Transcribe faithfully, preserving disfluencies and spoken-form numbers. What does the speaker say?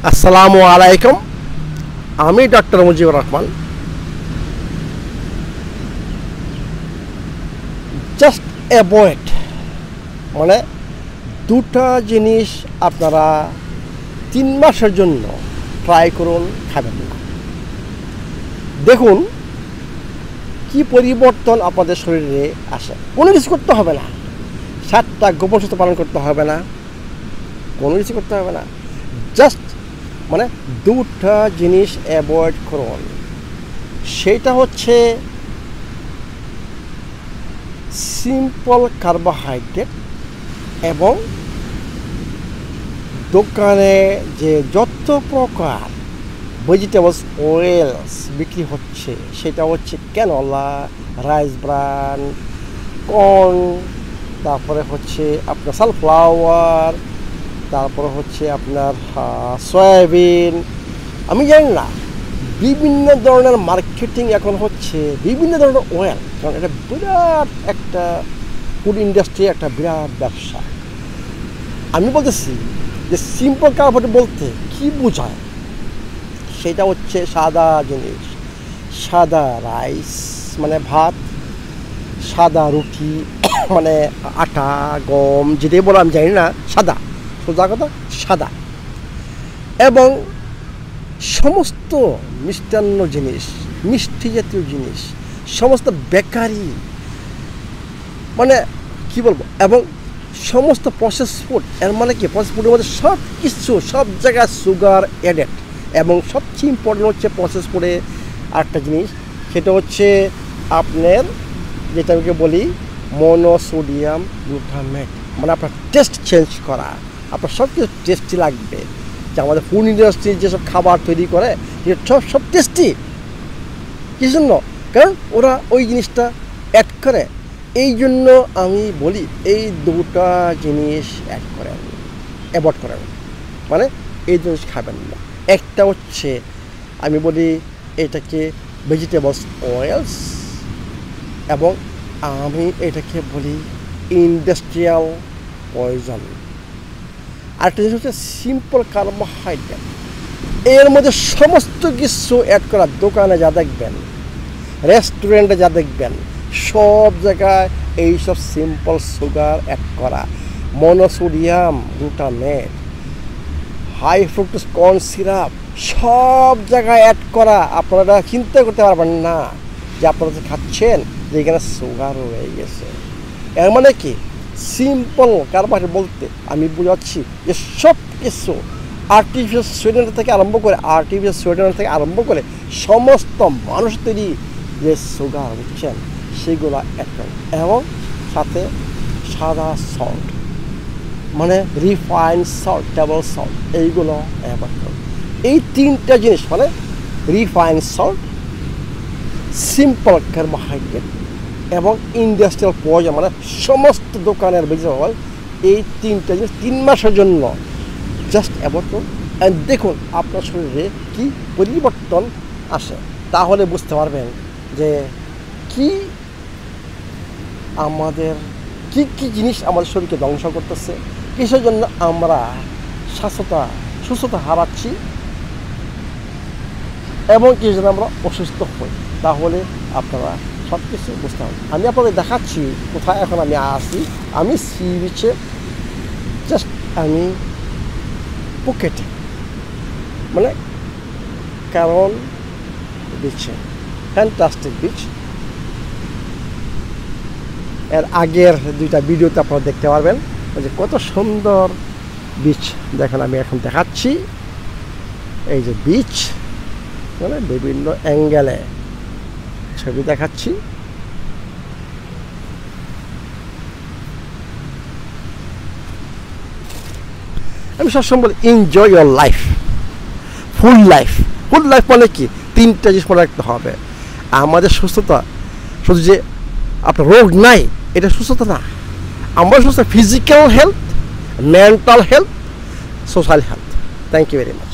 আসসালামু আলাইকুম, আমি doctor Mujibur Rahman. Just avoid মানে দুটা জিনিস আপনারা তিন মাসের জন্য ট্রাই করুন, খাবেন না। দেখুন কি পরিবর্তন আপনাদের শরীরে আসে। কোনো কিছু করতে হবে না, সাতটা গোপন সূত্র পালন করতে হবে না, কোনো কিছু করতে হবে না। জাস্ট মানে দুটা জিনিস অ্যাভয়েড করুন। সেটা হচ্ছে সিম্পল কার্বোহাইড্রেট এবং দোকানে যে যত প্রকার ভেজিটেবলস অয়েলস বিক্রি হচ্ছে, সেটা হচ্ছে ক্যানোলা, রাইস ব্রান, কর্ন, তারপরে হচ্ছে আপনার সানফ্লাওয়ার, তারপরে হচ্ছে আপনার সয়াবিন। আমি জানি না, বিভিন্ন ধরনের মার্কেটিং এখন হচ্ছে, বিভিন্ন ধরনের অয়েল। কারণ এটা বিরাট একটা ফুড ইন্ডাস্ট্রি, একটা বিরাট ব্যবসা। আমি বলতেছি যে সিম্পল কার্বোহাইড্রেট বলতে কি বোঝায়, সেটা হচ্ছে সাদা জিনিস, সাদা রাইস মানে ভাত, সাদা রুটি মানে আটা গম যেটাই বলো আমি জানি না, সাদা, সোজা কথা সাদা। এবং সমস্ত মিষ্টান্ন জিনিস, মিষ্টি জাতীয় জিনিস, সমস্ত বেকারি মানে কি বলবো, এবং সমস্ত প্রসেস ফুড। এর মানে কি, প্রসেস ফুডের মধ্যে সব কিছু, সব জায়গায় সুগার অ্যাডেড। এবং সবচেয়ে ইম্পর্টেন্ট হচ্ছে প্রসেস ফুডে আরেকটা জিনিস, সেটা হচ্ছে আপনার যেটা আমি বলি মনোসোডিয়াম গ্লুটামেট। মানে আপনার টেস্ট চেঞ্জ করা, আপনার সব কিছু টেস্টি লাগবে। যে আমাদের ফুড ইন্ডাস্ট্রি যেসব খাবার তৈরি করে সব সব টেস্টি, কি জন্য? কারণ ওরা ওই জিনিসটা অ্যাড করে। এই জন্য আমি বলি এই দুটা জিনিস অ্যাড করেন, অ্যাভয়েড করেন, মানে এই জিনিস খাবেন না। একটা হচ্ছে আমি বলি এটাকে ভেজিটেবলস অয়েলস, এবং আমি এটাকে বলি ইন্ডাস্ট্রিয়াল পয়জন। আরেকটা জিনিস হচ্ছে সিম্পল কার্বোহাইড্রেট। এর মধ্যে সমস্ত কিছু অ্যাড করা। দোকানে যা দেখবেন, রেস্টুরেন্টে যা দেখবেন, সব জায়গায় এইসব সিম্পল সুগার অ্যাড করা, monosodium glutamate, high fructose corn syrup, সব জায়গায় অ্যাড করা। আপনারা চিন্তা করতে পারবেন না যে আপনারা যে খাচ্ছেন যে এখানে সুগার হয়ে গেছে। এর মানে কি, সিম্পল কার্বোহাইড্রেট বলতে আমি বোঝাচ্ছি যে সব কিছু আর্টিফিশিয়াল সুইটেনার থেকে আরম্ভ করে আর্টিফিশিয়াল সুইটেনার থেকে আরম্ভ করে সমস্ত মানুষ তৈরি যে সুগার বুঝছেন, সেগুলো অ্যাড করেন। এবং সাথে সাদা সল্ট মানে রিফাইন্ড সল্ট, টেবল সল্ট, এইগুলো অ্যাভয়েড করুন। এই তিনটা জিনিস মানে রিফাইন্ড সল্ট, সিম্পল কার্বোহাইড্রেট এবং ইন্ডাস্ট্রিয়াল পয়জন মানে সমস্ত দোকানের ভেজিটেবল, এই তিনটা জিনিস তিন মাসের জন্য জাস্ট অ্যাভয়েড করুন। অ্যান্ড দেখুন আপনার শরীরে কি পরিবর্তন আসে। তাহলে বুঝতে পারবেন যে কি আমাদের কি কি জিনিস আমাদের শরীরকে ধ্বংস করতেছে, কিসের জন্য আমরা স্বাস্থ্যতা সুস্থতা হারাচ্ছি, এবং কিসের জন্য আমরা অসুস্থ হই। তাহলে আপনারা সব কিছু বুঝতে হবে। আমি আপনাদের দেখাচ্ছি কোথায় এখন আমি আসি। আমি সি বিচে, জাস্ট আমি পুকেটে মানে কারণ বিচে, ফ্যান্টাস্টিক বিচ। এর আগের দুইটা ভিডিওতে আপনারা দেখতে পারবেন যে কত সুন্দর বিচ। দেখেন আমি এখন দেখাচ্ছি, এই যে বিচ মানে বিভিন্ন অ্যাঙ্গেলে ছবি দেখাচ্ছি। আমি সবসময় বলি enjoy your life, full life. Full life মানে কি, তিনটা জিনিস মনে রাখতে হবে। আমাদের সুস্থতা শুধু যে আপনার রোগ নাই এটা সুস্থতা না। আমার সুস্থ physical health, mental health, social health. Thank you very much.